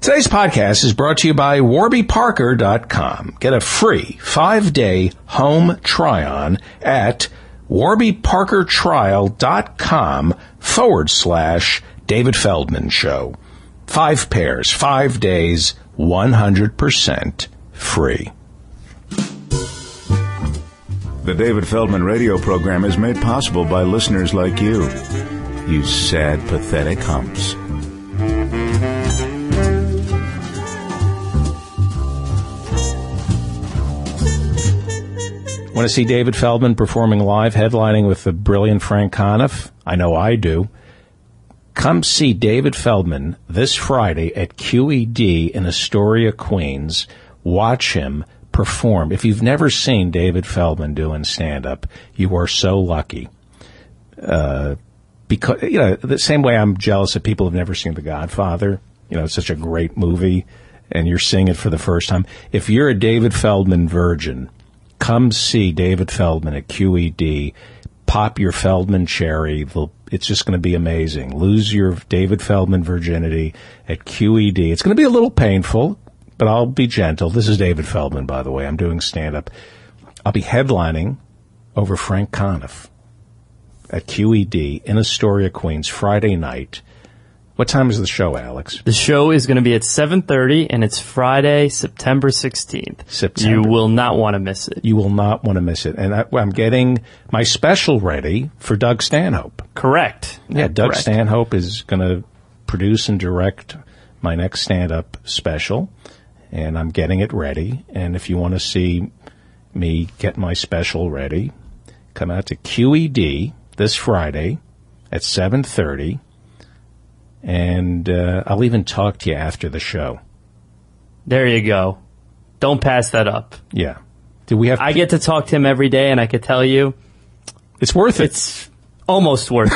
Today's podcast is brought to you by warbyparker.com. Get a free 5-day home try-on at warbyparkertrial.com/David Feldman Show. 5 pairs, 5 days, 100% free. The David Feldman radio program is made possible by listeners like you. You sad, pathetic humps. Want to see David Feldman performing live, headlining with the brilliant Frank Conniff? I know I do. Come see David Feldman this Friday at QED in Astoria, Queens. Watch him perform. If you've never seen David Feldman doing stand-up, you are so lucky. Because, the same way I'm jealous of people who've never seen The Godfather. It's such a great movie, and you're seeing it for the first time. If you're a David Feldman virgin, come see David Feldman at QED. Pop your Feldman cherry. It's just going to be amazing. Lose your David Feldman virginity at QED. It's going to be a little painful, but I'll be gentle. This is David Feldman, by the way. I'm doing stand-up. I'll be headlining over Frank Conniff at QED in Astoria, Queens, Friday night. What time is the show, Alex? The show is going to be at 7:30, and it's Friday, September 16th. You will not want to miss it. You will not want to miss it. And I'm getting my special ready for Doug Stanhope. Correct. Yeah, Doug Stanhope is going to produce and direct my next stand-up special, and I'm getting it ready. And if you want to see me get my special ready, come out to QED this Friday at 7:30. And I'll even talk to you after the show. There you go. Don't pass that up. Yeah. I get to talk to him every day, and I could tell you... It's worth it. It's almost worth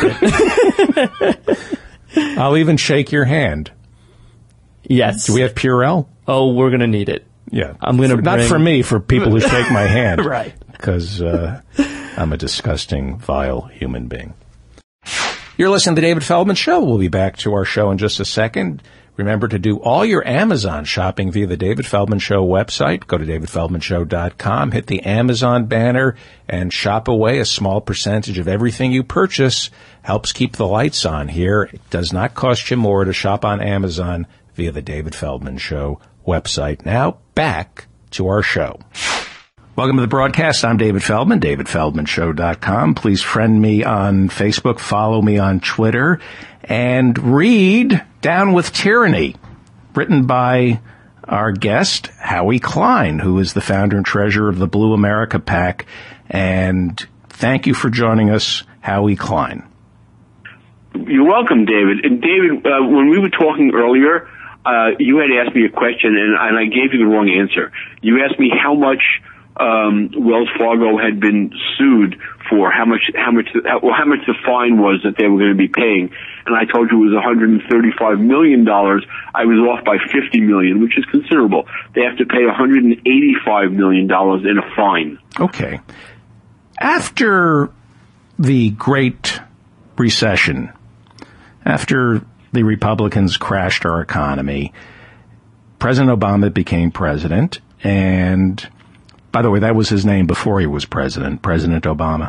it. I'll even shake your hand. Yes. Do we have Purell? Oh, we're going to need it. Yeah. Not for me, for people who shake my hand. Right. Because I'm a disgusting, vile human being. You're listening to the David Feldman Show. We'll be back to our show in just a second. Remember to do all your Amazon shopping via the David Feldman Show website. Go to davidfeldmanshow.com, hit the Amazon banner, and shop away. A small percentage of everything you purchase helps keep the lights on here. It does not cost you more to shop on Amazon via the David Feldman Show website. Now, back to our show. Welcome to the broadcast. I'm David Feldman, davidfeldmanshow.com. Please friend me on Facebook, follow me on Twitter, and read Down With Tyranny, written by our guest, Howie Klein, who is the founder and treasurer of the Blue America PAC. And thank you for joining us, Howie Klein. You're welcome, David. And David, when we were talking earlier, you had asked me a question, and I gave you the wrong answer. You asked me how much Wells Fargo had been sued for, how much the fine was that they were going to be paying, and I told you it was $135 million. I was off by $50 million, which is considerable. They have to pay $185 million in a fine. Okay. After the Great Recession, after the Republicans crashed our economy, President Obama became president, and by the way, that was his name before he was president, President Obama.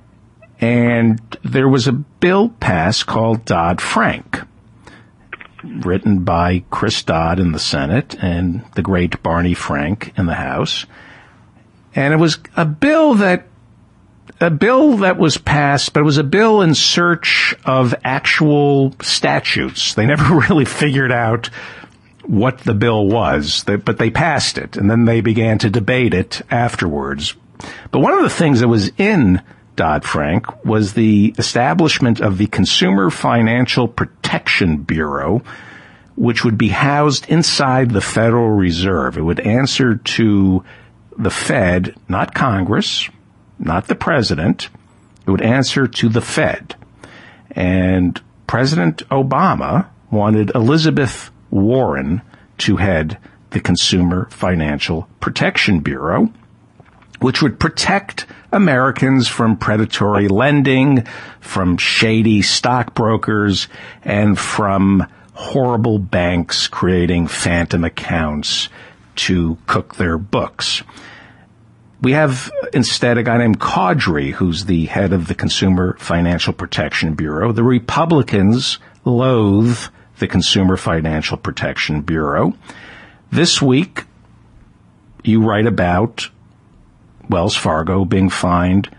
And there was a bill passed called Dodd-Frank, written by Chris Dodd in the Senate and the great Barney Frank in the House. And it was a bill that was passed, but it was a bill in search of actual statutes. They never really figured out what the bill was, but they passed it, and then they began to debate it afterwards. But one of the things that was in Dodd-Frank was the establishment of the Consumer Financial Protection Bureau, which would be housed inside the Federal Reserve. It would answer to the Fed, not Congress, not the president. It would answer to the Fed. And President Obama wanted Elizabeth Warren to head the Consumer Financial Protection Bureau, which would protect Americans from predatory lending, from shady stockbrokers, and from horrible banks creating phantom accounts to cook their books. We have instead a guy named Caudry, who's the head of the Consumer Financial Protection Bureau. The Republicans loathe the Consumer Financial Protection Bureau. This week, you write about Wells Fargo being fined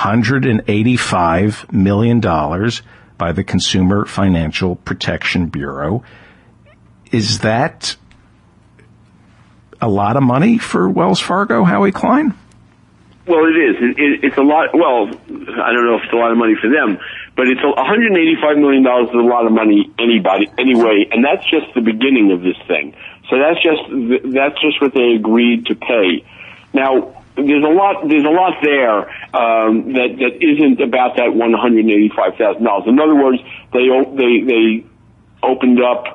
$185 million by the Consumer Financial Protection Bureau. Is that a lot of money for Wells Fargo, Howie Klein? Well, it is. It's a lot. Well, I don't know if it's a lot of money for them, but it's $185 million is a lot of money anyway, and that's just the beginning of this thing. So that's just what they agreed to pay. Now, there's a lot there that isn't about that $185,000. In other words, they opened up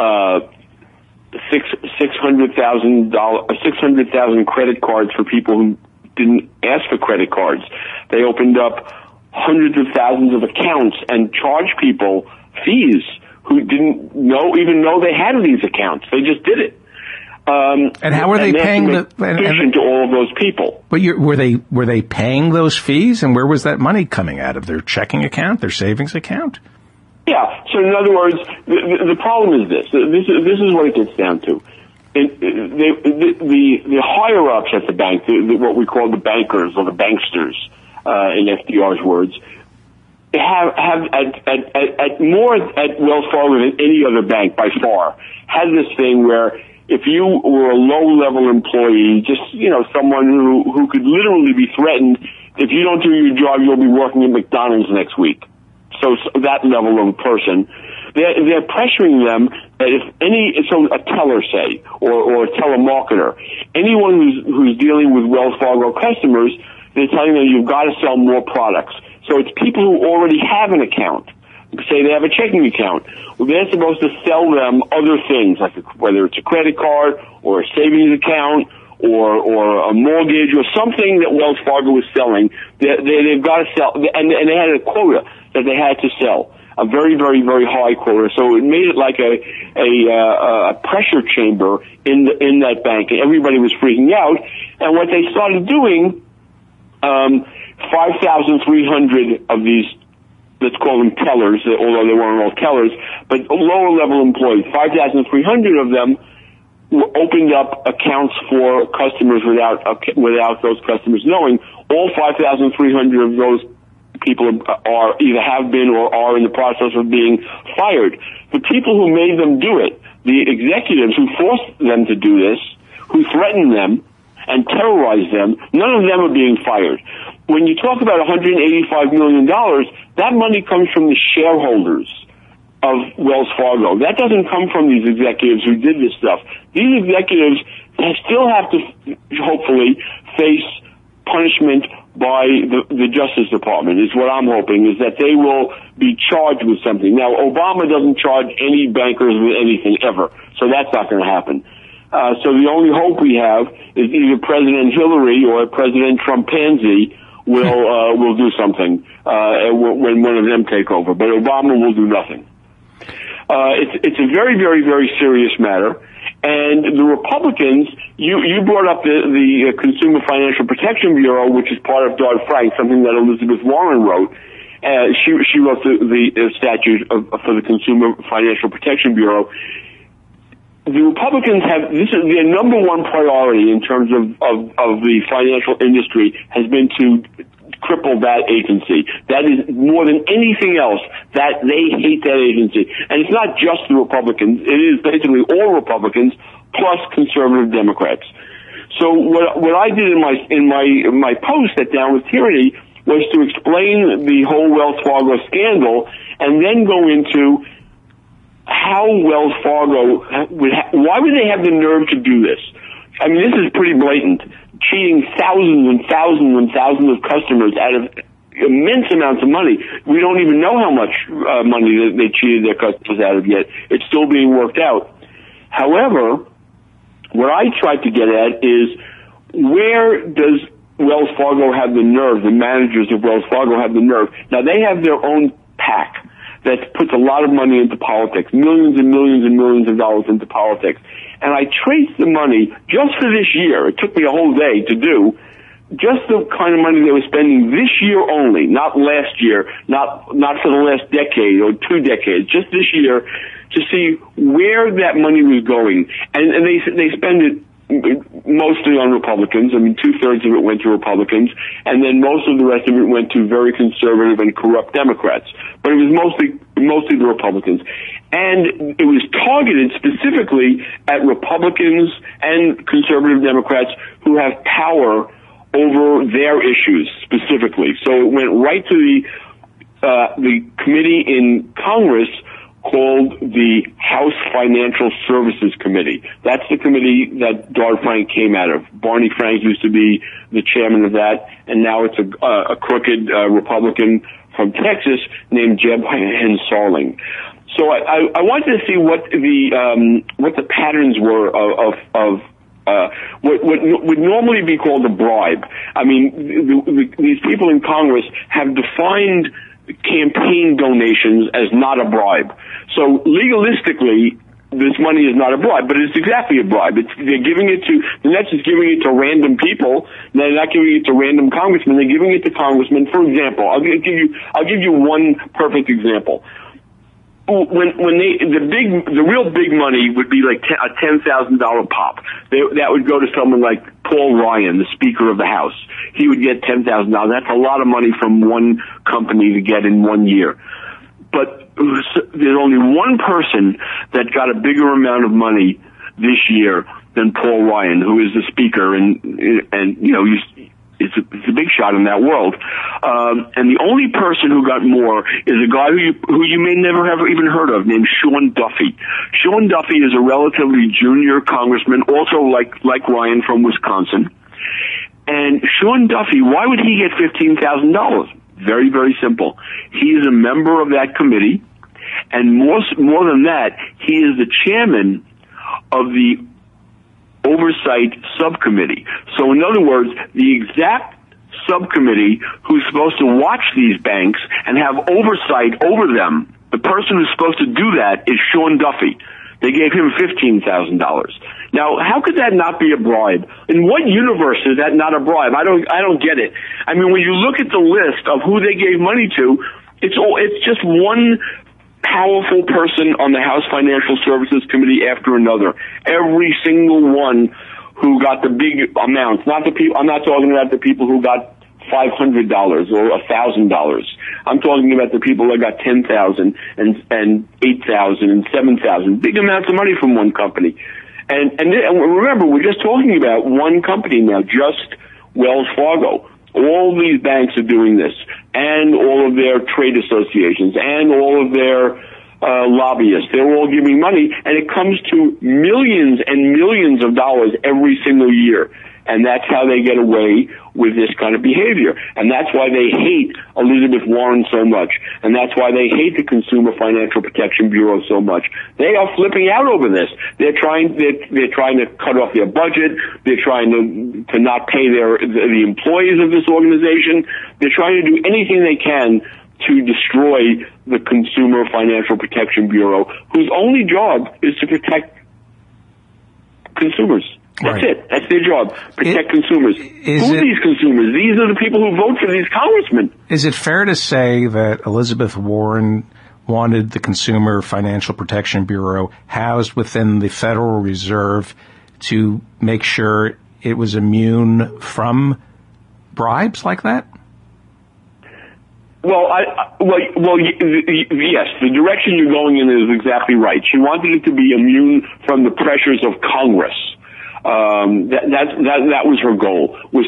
600,000 credit cards for people who didn't ask for credit cards. They opened up hundreds of thousands of accounts and charged people fees who didn't even know they had these accounts. They just did it. And how were they paying to all of those people? But were they paying those fees, and where was that money coming out of? Their checking account, their savings account? Yeah. So in other words, the problem is this. This is what it gets down to. The higher ups at the bank, what we call the bankers or the banksters, in FDR's words, have at Wells Fargo than any other bank by far, had this thing where if you were a low-level employee, just, someone who could literally be threatened, if you don't do your job, you'll be working at McDonald's next week. So that level of person, they're pressuring them that a teller, say, or a telemarketer, anyone who's dealing with Wells Fargo customers, they're telling them you've got to sell more products. So it's people who already have an account. Say they have a checking account. Well, they're supposed to sell them other things, like whether it's a credit card or a savings account or a mortgage or something that Wells Fargo was selling. They've got to sell, and they had a quota that they had to sell, a very, very, very high quota. So it made it like a pressure chamber in that bank, and everybody was freaking out. And what they started doing, 5,300 of these, let's call them tellers, although they weren't all tellers, but lower level employees, 5,300 of them opened up accounts for customers without those customers knowing. All 5,300 of those people are either have been or are in the process of being fired. The people who made them do it, the executives who forced them to do this, who threatened them and terrorized them, none of them are being fired. When you talk about $185 million, that money comes from the shareholders of Wells Fargo. That doesn't come from these executives who did this stuff. These executives still have to, hopefully, face punishment by the Justice Department, is what I'm hoping, is that they will be charged with something. Now, Obama doesn't charge any bankers with anything ever, so that's not going to happen. So the only hope we have is either President Hillary or President Trump-pansy will do something when one of them take over, but Obama will do nothing. It's a very, very, very serious matter. And the Republicans, you brought up the Consumer Financial Protection Bureau, which is part of Dodd-Frank, something that Elizabeth Warren wrote. She wrote the statute for the Consumer Financial Protection Bureau. The Republicans this is their number one priority in terms of the financial industry has been to cripple that agency. That is more than anything else that they hate that agency. And it's not just the Republicans. It is basically all Republicans plus conservative Democrats. So what I did in my post at Down With Tyranny was to explain the whole Wells Fargo scandal and then go into how Wells Fargo why would they have the nerve to do this? I mean, this is pretty blatant. Cheating thousands and thousands and thousands of customers out of immense amounts of money. We don't even know how much money that they cheated their customers out of yet. It's still being worked out. However, what I tried to get at is, where does Wells Fargo have the nerve, the managers of Wells Fargo have the nerve? Now, they have their own PAC. that puts a lot of money into politics, millions and millions and millions of dollars into politics. And I traced the money just for this year. It took me a whole day to do. Just the kind of money they were spending this year only, not last year, not for the last decade or 2 decades, just this year, to see where that money was going. And they spend it mostly on Republicans. I mean, 2/3 of it went to Republicans, and then most of the rest of it went to very conservative and corrupt Democrats. But it was mostly the Republicans. And it was targeted specifically at Republicans and conservative Democrats who have power over their issues specifically. So it went right to the committee in Congress called the House Financial Services Committee. That's the committee that Dodd-Frank came out of. Barney Frank used to be the chairman of that, and now it's a crooked Republican from Texas named Jeb Hensarling. So I wanted to see what the patterns were of what would normally be called a bribe. I mean, these people in Congress have defined campaign donations as not a bribe. So legalistically, this money is not a bribe, but it's exactly a bribe. They're giving it to, the Nets is giving it to random people. They're not giving it to random congressmen. They're giving it to congressmen. For example, I'll give you one perfect example. When the real big money would be like a $10,000 pop. That would go to someone like Paul Ryan, the Speaker of the House. He would get $10,000. That's a lot of money from one company to get in 1 year. But there's only one person that got a bigger amount of money this year than Paul Ryan, who is the Speaker, and you know, it's a big shot in that world. And the only person who got more is a guy who you may never have even heard of, named Sean Duffy. Sean Duffy is a relatively junior congressman, also like Ryan, from Wisconsin. And Sean Duffy, why would he get $15,000? Very, very simple. He is a member of that committee, and more than that, he is the chairman of the oversight subcommittee. So in other words, the exact subcommittee who's supposed to watch these banks and have oversight over them, the person who's supposed to do that is Sean Duffy. They gave him $15,000. Now, how could that not be a bribe? In what universe is that not a bribe? I don't get it. I mean, when you look at the list of who they gave money to, it's just one powerful person on the House Financial Services Committee after another. Every single one who got the big amounts. Not the people. I'm not talking about the people who got $500 or $1,000. I'm talking about the people that got $10,000 and $8,000 and $7,000. Big amounts of money from one company. And remember, we're just talking about one company now, just Wells Fargo. All these banks are doing this, and all of their trade associations, and all of their lobbyists. They're all giving money, and it comes to millions and millions of dollars every single year. And that's how they get away with this kind of behavior. And that's why they hate Elizabeth Warren so much. And that's why they hate the Consumer Financial Protection Bureau so much. They are flipping out over this. They're trying to cut off their budget. They're trying to not pay the employees of this organization. They're trying to do anything they can to destroy the Consumer Financial Protection Bureau, whose only job is to protect consumers. That's right. It. That's their job. Protect consumers. Who are these consumers? These are the people who vote for these congressmen. Is it fair to say that Elizabeth Warren wanted the Consumer Financial Protection Bureau housed within the Federal Reserve to make sure it was immune from bribes like that? Well, yes, the direction you're going in is exactly right. She wanted it to be immune from the pressures of Congress. That was her goal, so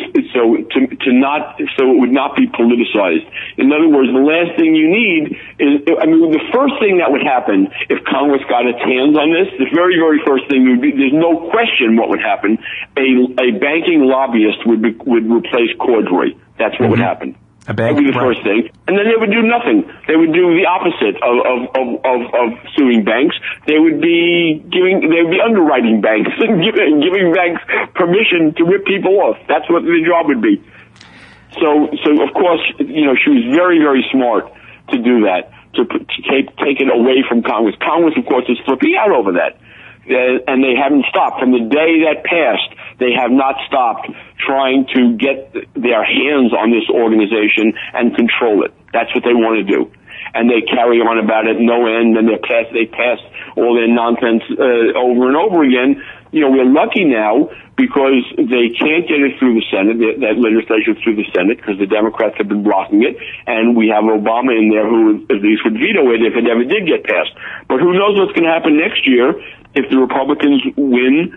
it would not be politicized. In other words, the last thing you need is, the first thing that would happen if Congress got its hands on this, the very, very first thing would be, there's no question what would happen. A banking lobbyist would replace Cordray. That's what would happen. That would be the first thing. And then they would do nothing. They would do the opposite of suing banks. They would be underwriting banks and giving banks permission to rip people off. That's what their job would be. So of course, she was very, very smart to do that, to take it away from Congress. Congress, of course, is flipping out over that. And they haven't stopped. From the day that passed, they have not stopped trying to get their hands on this organization and control it. That's what they want to do. And they carry on about it no end, and they pass all their nonsense over and over again. You know, we're lucky now because they can't get it through the Senate, that legislation through the Senate, because the Democrats have been blocking it, and we have Obama in there who at least would veto it if it ever did get passed. But who knows what's going to happen next year if the Republicans win,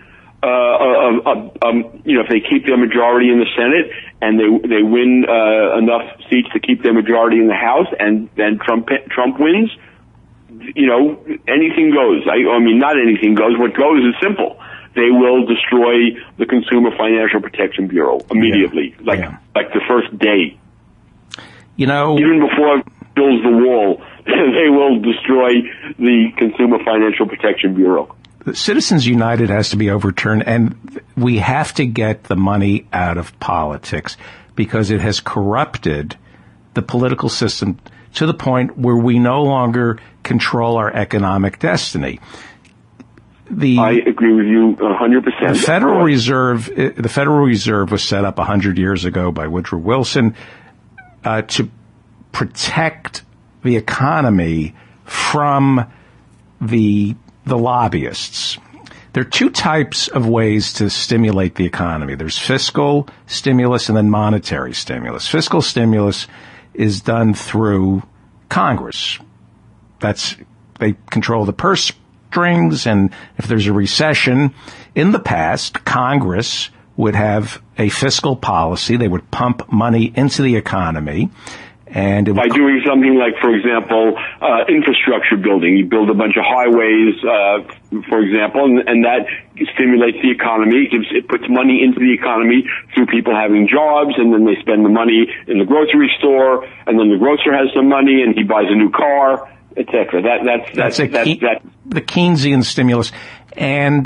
if they keep their majority in the Senate and they win enough seats to keep their majority in the House, and then Trump wins. You know, anything goes. I mean, not anything goes. What goes is simple. They will destroy the Consumer Financial Protection Bureau immediately, like the first day. You know, even before it builds the wall, they will destroy the Consumer Financial Protection Bureau. Citizens United has to be overturned, and we have to get the money out of politics because it has corrupted the political system to the point where we no longer control our economic destiny. I agree with you 100%. The Federal Reserve was set up 100 years ago by Woodrow Wilson to protect the economy from the lobbyists. There are two types of ways to stimulate the economy. There's fiscal stimulus and then monetary stimulus. Fiscal stimulus is done through Congress. They control the purse strings, and if there's a recession, in the past, Congress would have a fiscal policy. They would pump money into the economy. And by doing something like, for example, infrastructure building. You build a bunch of highways, for example, and that stimulates the economy. It puts money into the economy through people having jobs, and then they spend the money in the grocery store, and then the grocer has some money, and he buys a new car, etc. That's the Keynesian stimulus, and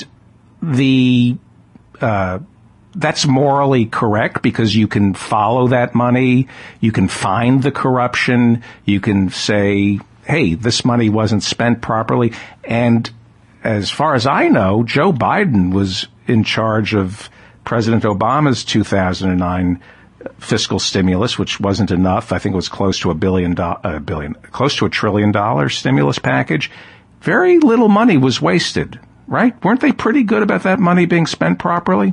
that's morally correct because you can follow that money, you can find the corruption, you can say, hey, this money wasn't spent properly. And as far as I know, Joe Biden was in charge of President Obama's 2009 fiscal stimulus, which wasn't enough. I think it was close to close to $1 trillion stimulus package. Very little money was wasted, right? Weren't they pretty good about that money being spent properly?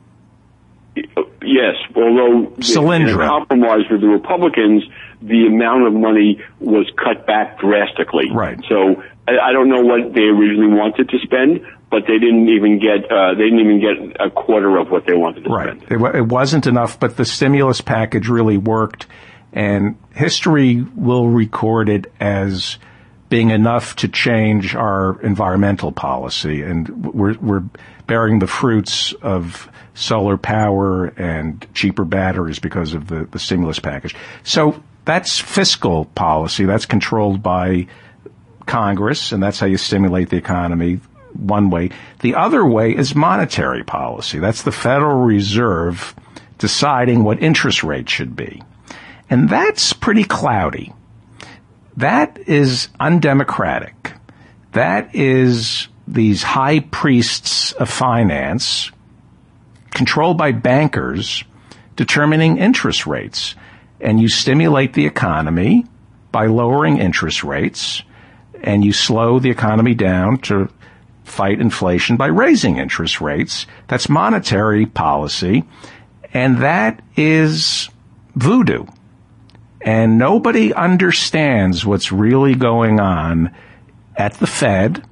Yes, although in a compromise with the Republicans, the amount of money was cut back drastically. Right. So I don't know what they originally wanted to spend, but they didn't even get a quarter of what they wanted to spend. Right. It wasn't enough, but the stimulus package really worked, and history will record it as being enough to change our environmental policy, and we're bearing the fruits of solar power and cheaper batteries because of the stimulus package. So that's fiscal policy. That's controlled by Congress, and that's how you stimulate the economy one way. The other way is monetary policy. That's the Federal Reserve deciding what interest rate should be. And that's pretty cloudy. That is undemocratic. That is these high priests of finance controlled by bankers determining interest rates. And you stimulate the economy by lowering interest rates, and you slow the economy down to fight inflation by raising interest rates. That's monetary policy, and that is voodoo. And nobody understands what's really going on at the Fed.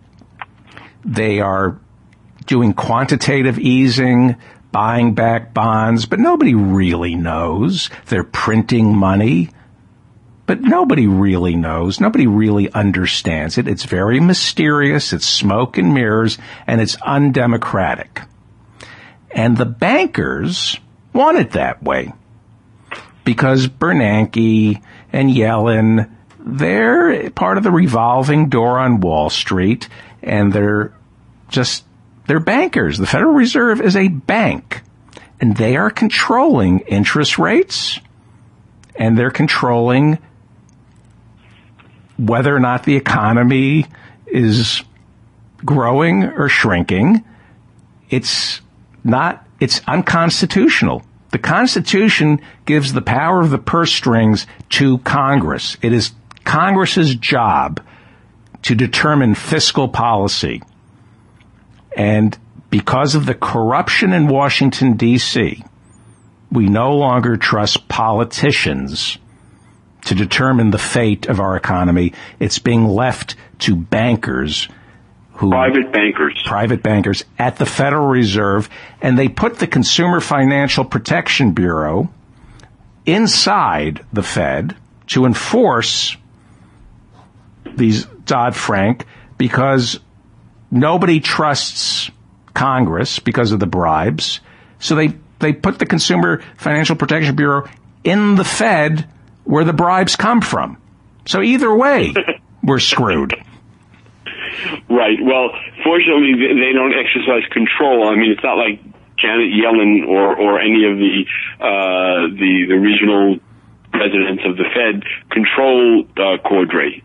They are doing quantitative easing, buying back bonds, but nobody really knows. They're printing money, but nobody really knows. Nobody really understands it. It's very mysterious. It's smoke and mirrors, and it's undemocratic. And the bankers want it that way because Bernanke and Yellen, they're part of the revolving door on Wall Street, and they're bankers. The Federal Reserve is a bank, and they are controlling interest rates, and they're controlling whether or not the economy is growing or shrinking. It's unconstitutional. The Constitution gives the power of the purse strings to Congress. It is Congress's job to determine fiscal policy. And because of the corruption in Washington, D.C., we no longer trust politicians to determine the fate of our economy. It's being left to bankers private bankers at the Federal Reserve, and they put the Consumer Financial Protection Bureau inside the Fed to enforce these Dodd-Frank because nobody trusts Congress because of the bribes. So they put the Consumer Financial Protection Bureau in the Fed where the bribes come from. So either way, we're screwed. Right. Well, fortunately, they don't exercise control. I mean, it's not like Janet Yellen or any of the regional presidents of the Fed control Cordray.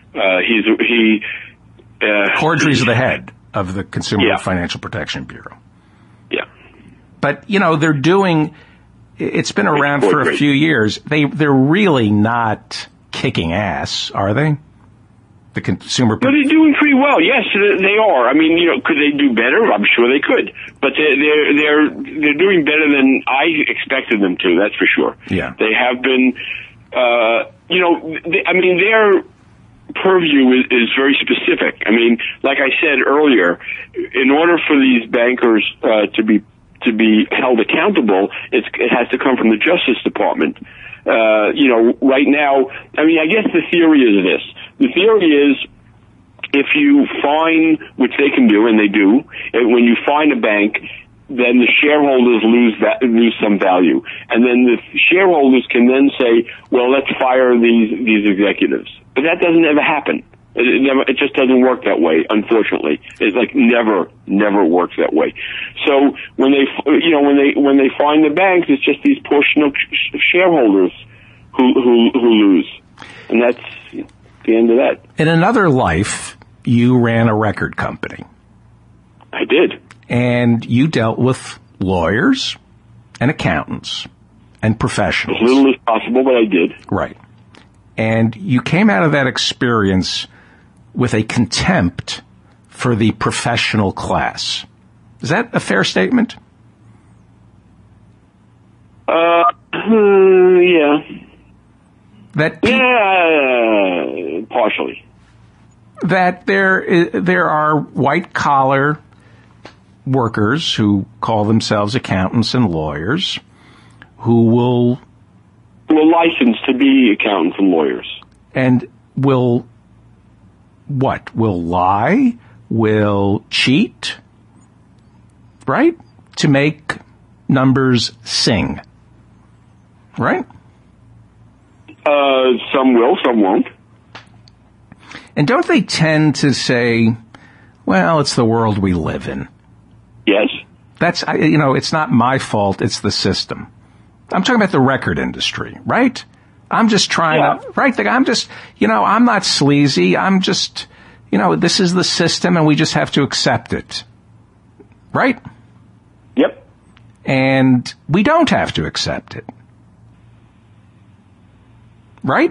Cordray's the head of the Consumer Financial Protection Bureau. Yeah. But they're doing. It's been around for a few years. They're really not kicking ass, are they? The consumer. But they're doing pretty well. Yes, they are. I mean, could they do better? I'm sure they could. But they're doing better than I expected them to. That's for sure. Yeah. They have been. Their purview is very specific. I mean, like I said earlier, in order for these bankers to be held accountable, it has to come from the Justice Department. Right now, I mean, I guess the theory is this. The theory is if you fine, which they can do, and they do, and when you fine a bank, then the shareholders lose some value. And then the shareholders can then say, well, let's fire these executives. But that doesn't ever happen. It just doesn't work that way, unfortunately. It's like never works that way. So when they fine the banks, it's just these portion shareholders who lose, and that's the end of that. In another life, you ran a record company. I did, and you dealt with lawyers and accountants and professionals. As little as possible, but I did. Right, and you came out of that experience with a contempt for the professional class. Is that a fair statement? Yeah. Partially. That there are white collar workers who call themselves accountants and lawyers who will licensed to be accountants and lawyers and will lie, will cheat, right? To make numbers sing, right? Some will, some won't. And don't they tend to say, well, it's the world we live in? Yes. That's, it's not my fault, it's the system. I'm talking about the record industry, right? I'm just trying to, right? I'm just, I'm not sleazy. I'm just, this is the system and we just have to accept it. Right? Yep. And we don't have to accept it. Right?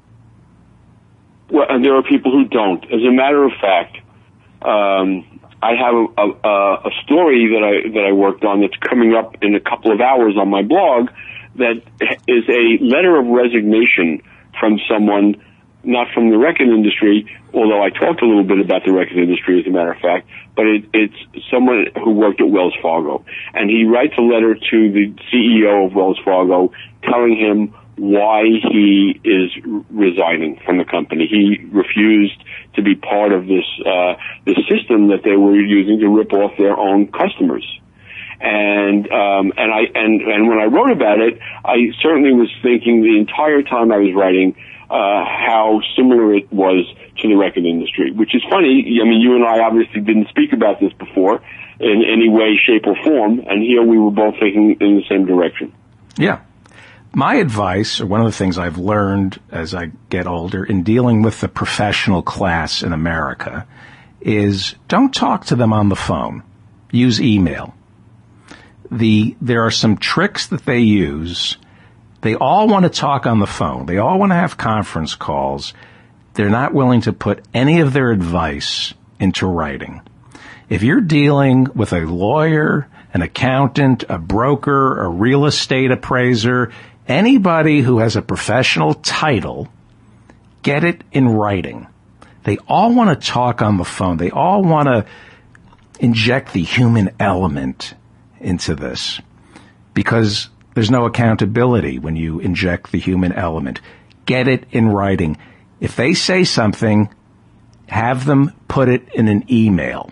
Well, and there are people who don't. As a matter of fact, I have a story that I worked on that's coming up in a couple of hours on my blog that is a letter of resignation from someone, not from the record industry, although I talked a little bit about the record industry as a matter of fact, but it's someone who worked at Wells Fargo. And he writes a letter to the CEO of Wells Fargo telling him why he is resigning from the company. He refused to be part of this system that they were using to rip off their own customers. And when I wrote about it, I certainly was thinking the entire time I was writing how similar it was to the record industry, which is funny. I mean, you and I obviously didn't speak about this before in any way, shape, or form, and here we were both thinking in the same direction. Yeah. my advice, or one of the things I've learned as I get older in dealing with the professional class in America, is don't talk to them on the phone. Use email. There are some tricks that they use. They all want to talk on the phone. They all want to have conference calls. They're not willing to put any of their advice into writing. If you're dealing with a lawyer, an accountant, a broker, a real estate appraiser, anybody who has a professional title, get it in writing. They all want to talk on the phone. They all want to inject the human element into this because there's no accountability when you inject the human element. Get it in writing. If they say something, have them put it in an email.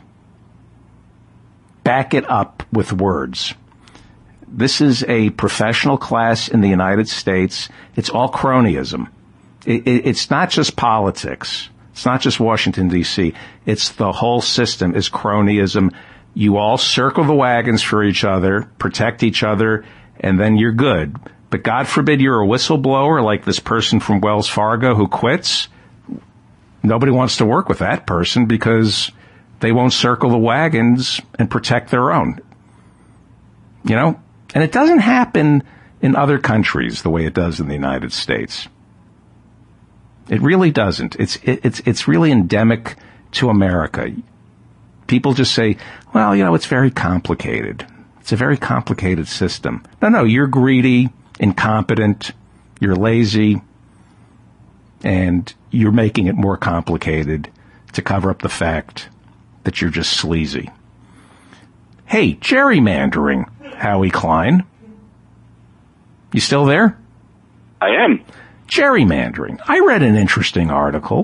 Back it up with words. This is a professional class in the United States. It's all cronyism. It's not just politics. It's not just Washington, D.C. It's the whole system is cronyism. You all circle the wagons for each other, protect each other, and then you're good. But God forbid you're a whistleblower like this person from Wells Fargo who quits. Nobody wants to work with that person because they won't circle the wagons and protect their own. You know? And it doesn't happen in other countries the way it does in the United States. It really doesn't. It's really endemic to America. People just say, well, you know, it's very complicated. It's a very complicated system. No, you're greedy, incompetent, you're lazy, and you're making it more complicated to cover up the fact that you're just sleazy. Hey, gerrymandering, Howie Klein. You still there? I am. Gerrymandering. I read an interesting article.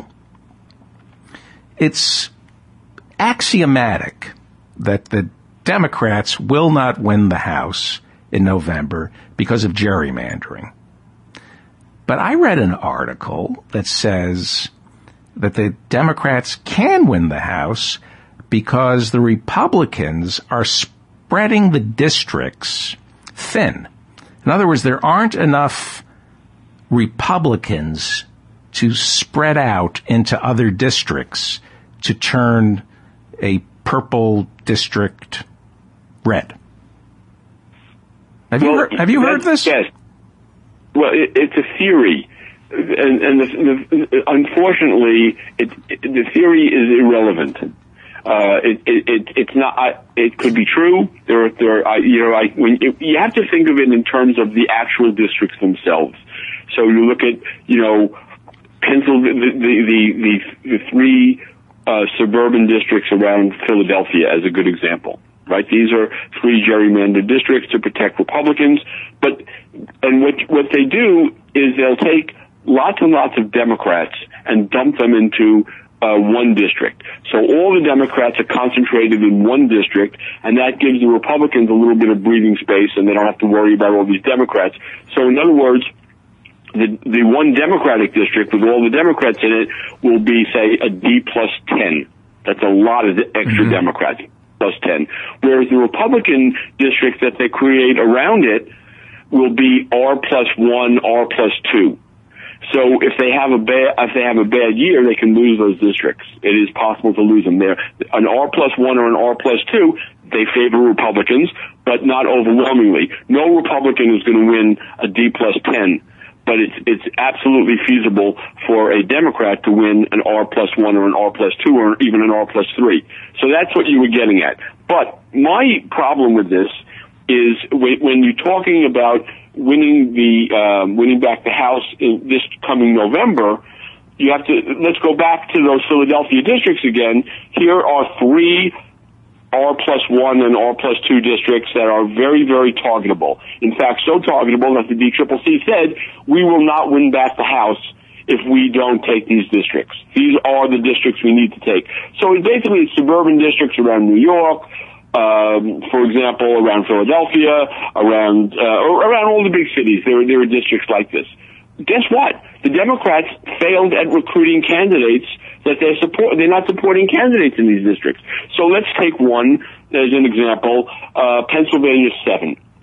It's axiomatic that the Democrats will not win the House in November because of gerrymandering. But I read an article that says that the Democrats can win the House because the Republicans are spreading the districts thin. In other words, there aren't enough Republicans to spread out into other districts to turn a purple district red. Have you heard this? Yes. Well, it's a theory, and unfortunately, the theory is irrelevant. It's not. It could be true. You have to think of it in terms of the actual districts themselves. So you look at, the three suburban districts around Philadelphia as a good example, right? These are three gerrymandered districts to protect Republicans, and what they do is they'll take lots and lots of Democrats and dump them into one district. So all the Democrats are concentrated in one district, and that gives the Republicans a little bit of breathing space, and they don't have to worry about all these Democrats. So in other words, the one Democratic district with all the Democrats in it will be, say, a D plus 10. That's a lot of extra Democrats, plus 10. Whereas the Republican district that they create around it will be R plus 1, R plus 2. So if they have a bad year, they can lose those districts. It is possible to lose them there. An R plus 1 or an R plus 2, they favor Republicans, but not overwhelmingly. No Republican is going to win a D plus 10. But it's absolutely feasible for a Democrat to win an R plus 1 or an R plus 2 or even an R plus 3. So that's what you were getting at. But my problem with this is when you're talking about winning back the House in this coming November, you have to, let's go back to those Philadelphia districts again. Here are three R plus 1 and R plus 2 districts that are very, very targetable. In fact, so targetable that the DCCC said, we will not win back the House if we don't take these districts. These are the districts we need to take. So it's basically suburban districts around New York, for example, around Philadelphia, around all the big cities. There are districts like this. Guess what? The Democrats failed at recruiting candidates that they support. They're not supporting candidates in these districts. So let's take one as an example. Pennsylvania 7.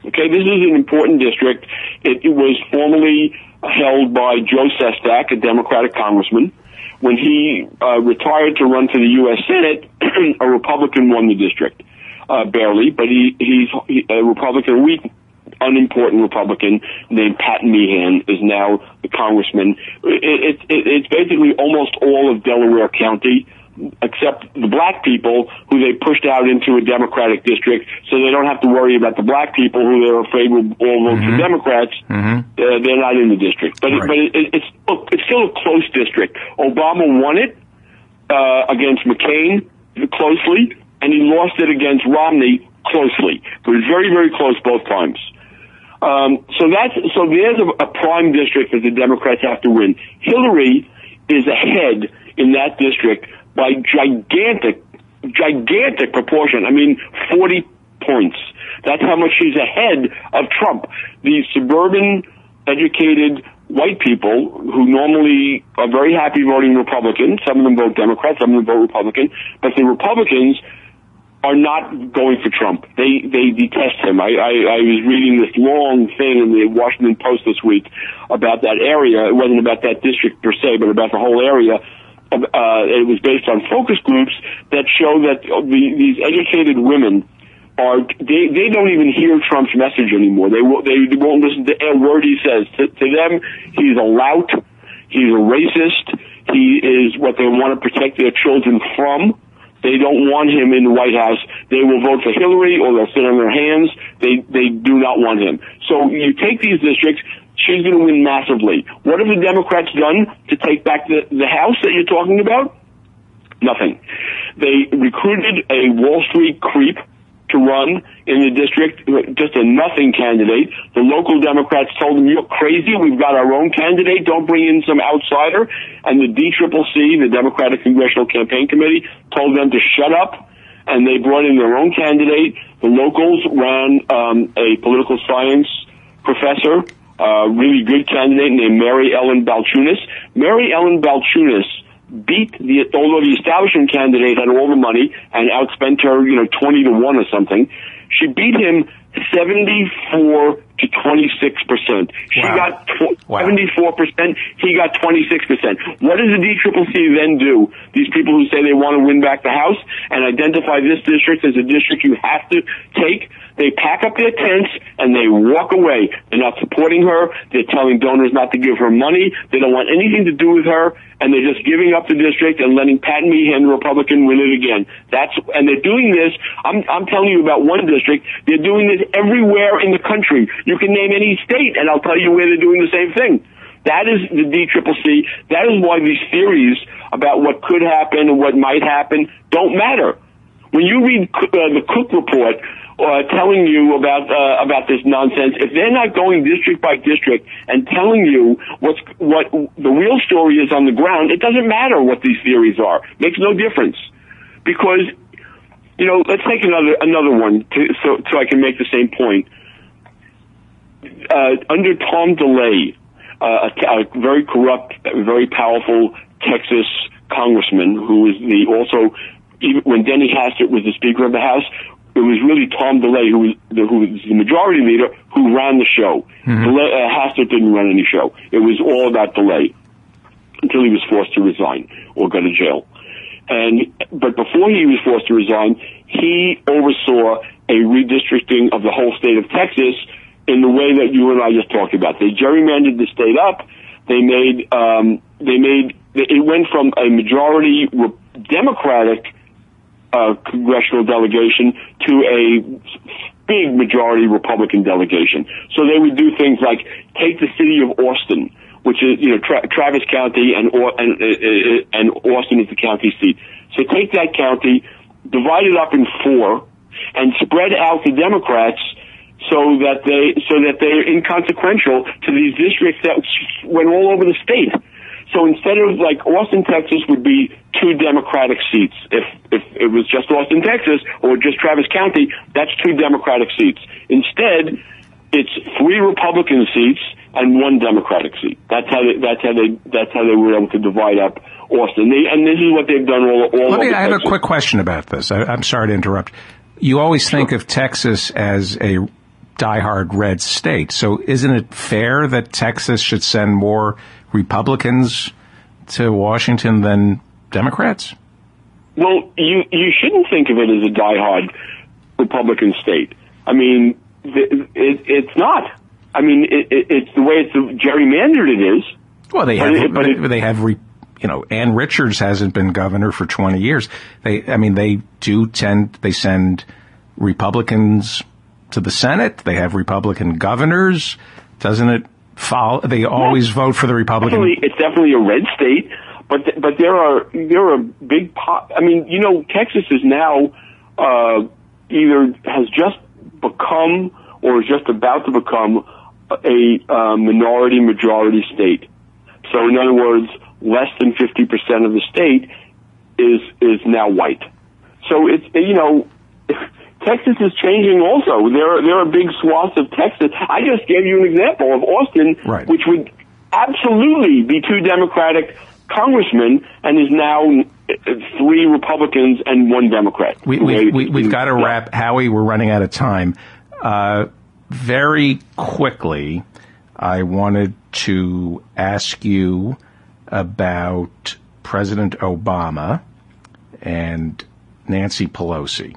Okay, this is an important district. It was formerly held by Joe Sestak, a Democratic congressman. When he retired to run for the U.S. Senate, a Republican won the district, barely, but he's a Republican, weak, unimportant Republican named Pat Meehan is now the congressman. It's basically almost all of Delaware County, except the black people who they pushed out into a Democratic district, so they don't have to worry about the black people who they're afraid will all vote for Democrats. They're not in the district, but it's still a close district. Obama won it against McCain closely, and he lost it against Romney closely. It was very, very close both times. So there's a prime district that the Democrats have to win. Hillary is ahead in that district by gigantic proportion. I mean, 40 points. That's how much she's ahead of Trump. These suburban, educated white people who normally are very happy voting Republican, some of them vote Democrat, some of them vote Republican, but the Republicans are not going for Trump. They detest him. I was reading this long thing in the Washington Post this week about that area. It wasn't about that district per se, but about the whole area. It was based on focus groups that show that these educated women they don't even hear Trump's message anymore. They won't listen to a word he says. To them, he's a lout. He's a racist. He is what they want to protect their children from. They don't want him in the White House. They will vote for Hillary or they'll sit on their hands. They do not want him. So you take these districts, she's going to win massively. What have the Democrats done to take back the House that you're talking about? Nothing. They recruited a Wall Street creep to run in the district, just a nothing candidate. The local Democrats told him, "You're crazy. We've got our own candidate. Don't bring in some outsider." And the DCCC, the Democratic Congressional Campaign Committee, told them to shut up, and they brought in their own candidate. The locals ran a political science professor, really good candidate named Mary Ellen Balchunas. Mary Ellen Balchunas beat although the establishment candidate had all the money and outspent her, 20 to 1 or something, she beat him 74 to 26%. She got 74%, he got 26%. What does the DCCC then do? These people who say they want to win back the House and identify this district as a district you have to take, they pack up their tents and they walk away. They're not supporting her. They're telling donors not to give her money. They don't want anything to do with her, and they're just giving up the district and letting Pat Meehan, the Republican, win it again. And they're doing this. I'm telling you about one district. They're doing this everywhere in the country. You can name any state, and I'll tell you where they're doing the same thing. That is the DCCC. That is why these theories about what could happen and what might happen don't matter. When you read the Cook report, telling you about this nonsense, if they're not going district by district and telling you what the real story is on the ground, it doesn't matter what these theories are. It makes no difference. Because, let's take another one so I can make the same point. Under Tom DeLay, a very corrupt, very powerful Texas congressman who was even when Denny Hastert was the Speaker of the House, it was really Tom DeLay who was the majority leader who ran the show. Hastert didn't run any show. It was all about DeLay until he was forced to resign or go to jail. But before he was forced to resign, he oversaw a redistricting of the whole state of Texas in the way that you and I just talked about. They gerrymandered the state up. It went from a majority Democratic congressional delegation to a big majority Republican delegation. So they would do things like take the city of Austin, which is Travis County, and Austin is the county seat. So take that county, divide it up in 4, and spread out the Democrats so that they're inconsequential to these districts that went all over the state. So instead of Austin, Texas would be 2 Democratic seats. If it was just Austin, Texas, or just Travis County, that's 2 Democratic seats. Instead, it's 3 Republican seats and 1 Democratic seat. That's how they were able to divide up Austin. And this is what they've done all over Texas. I have a quick question about this. I'm sorry to interrupt. You always think of Texas as a diehard red state. So isn't it fair that Texas should send more Republicans to Washington than Democrats? Well, you shouldn't think of it as a diehard Republican state. I mean, it's not. I mean, it's the way it's gerrymandered it is. Well, they have, Ann Richards hasn't been governor for 20 years. They send Republicans to the Senate. They have Republican governors. Doesn't it follow? They always vote for the Republican. It's definitely a red state, but there are big I mean, Texas is now either has just become or is just about to become a minority majority state. So in other words, less than 50% of the state is now white. So it's Texas is changing also. There are big swaths of Texas. I just gave you an example of Austin, right, which would absolutely be 2 Democratic congressmen and is now 3 Republicans and 1 Democrat. We've got to wrap. Howie, we're running out of time. Very quickly, I wanted to ask you about President Obama and Nancy Pelosi.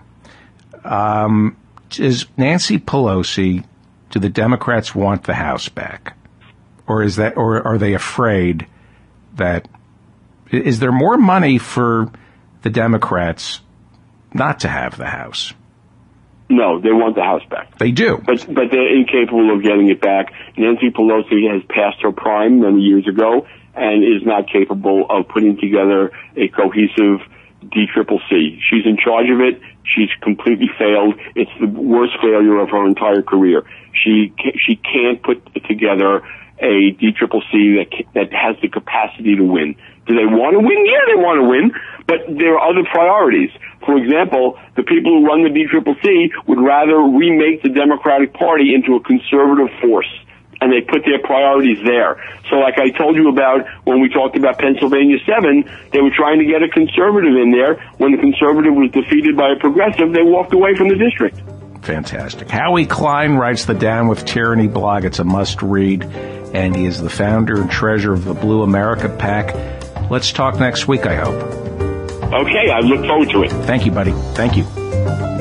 Is Nancy Pelosi, do the Democrats want the House back? Or are they afraid that, is there more money for the Democrats not to have the House? No, they want the House back. They do. But they're incapable of getting it back. Nancy Pelosi has passed her prime many years ago and is not capable of putting together a cohesive DCCC. She's in charge of it. She's completely failed. It's the worst failure of her entire career. She can't put together a DCCC that has the capacity to win. Do they want to win? Yeah, they want to win, but there are other priorities. For example, the people who run the DCCC would rather remake the Democratic Party into a conservative force, and they put their priorities there. So like I told you about when we talked about Pennsylvania 7, they were trying to get a conservative in there. When the conservative was defeated by a progressive, they walked away from the district. Fantastic. Howie Klein writes the Down With Tyranny blog. It's a must-read, and he is the founder and treasurer of the Blue America PAC. Let's talk next week, I hope. Okay, I look forward to it. Thank you, buddy. Thank you.